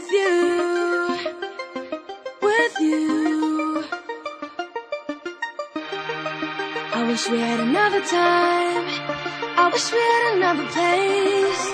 with you, with you. I wish we had another time, I wish we had another place.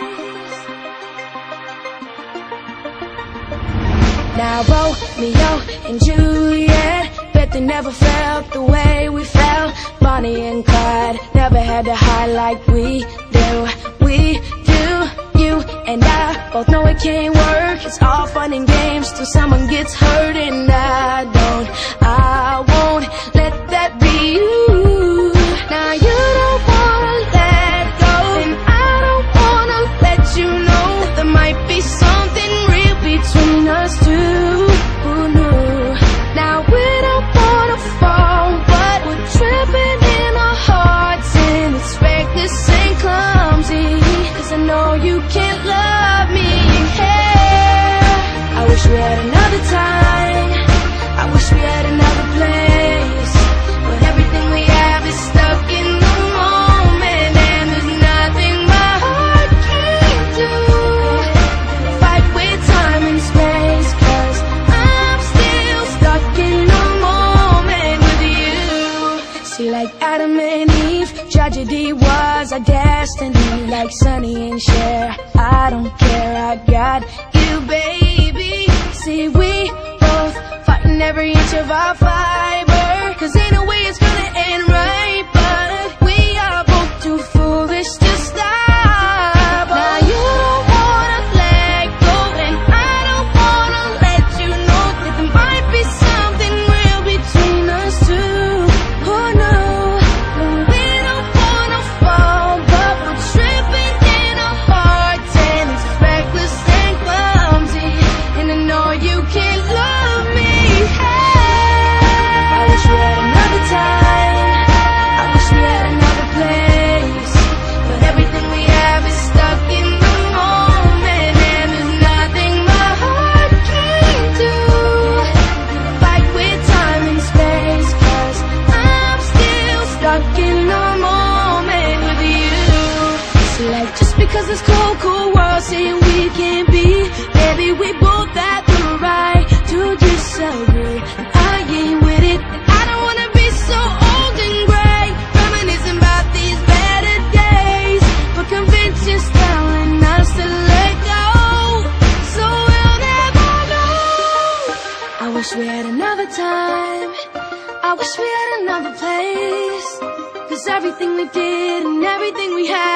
Now Romeo and Juliet, bet they never felt the way we felt. Bonnie and Clyde never had to hide like we do. We do. You and I both know it can't work. It's all fun and games till someone gets hurt, and I won't let that be you. Now you don't wanna let go, and I don't wanna let you know that there might be something real between us two. Who knew? Now we don't wanna fall, but we're tripping in our hearts, and it's reckless and clumsy, 'cause I know you can't love me. Yeah. I wish we had another time, I wish we had another place, but everything we have is stuck in the moment, and there's nothing my heart can't do. Fight with time and space, 'cause I'm still stuck in the moment with you. See, like Adam and Eve, tragedy was our destiny. Like Sonny and Cher, I don't care, I got you, baby. See, we both fighting every inch of our fiber, 'cause ain't no way it's gonna end right, but we are both too foolish to stop. Now you don't wanna let go, and I don't wanna let you know that there might be something real between us two. Oh no, we don't wanna fall, but we're tripping in our hearts, and it's reckless and clumsy, and I know you can't love me. I wish we had another time, I wish we had another place, but everything we have is stuck in the moment, and there's nothing my heart can't do. Fight with time and space, 'cause I'm still stuck in the moment with you. So like, just because this cold world saying we can't be, baby, we both have the right to disagree. And I ain't with it, and I don't wanna be so old and gray, reminiscing about these better days, but convention's telling us to let go, so we'll never know. I wish we had another time, I wish we had another place, 'cause everything we did and everything we had